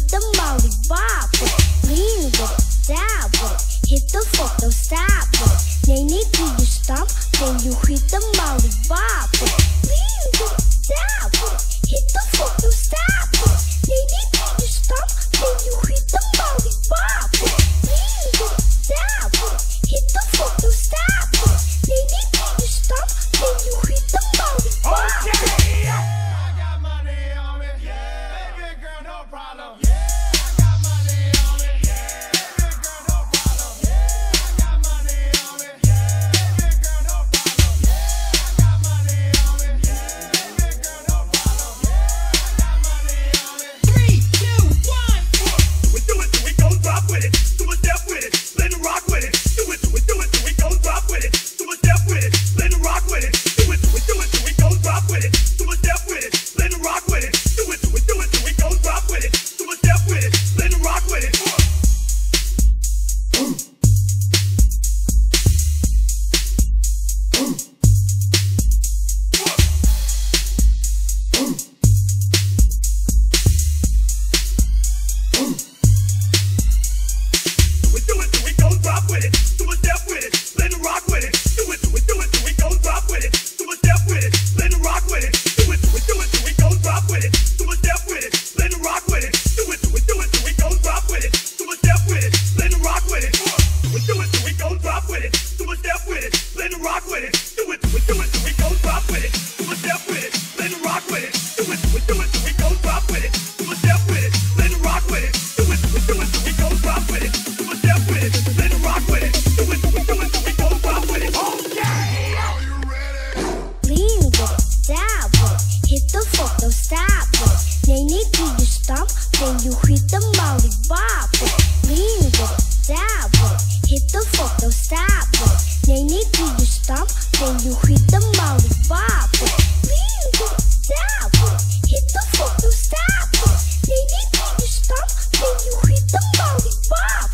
hit the molly, bob with it, lean with it, dab with it, hit the fork, don't stop with it. Nay, nay, till you stop, then you hit the molly, bob with it, lean with it, dab with it, hit the fork, don't stop with it. Nay, nay, till you stop, then you hit the molly, bob with it, lean with it, dab with it, hit the fork, don't stop with it. Nay, nay, till you stop, then you hit the molly, bob with it. Stop, then you hit the molly, bob.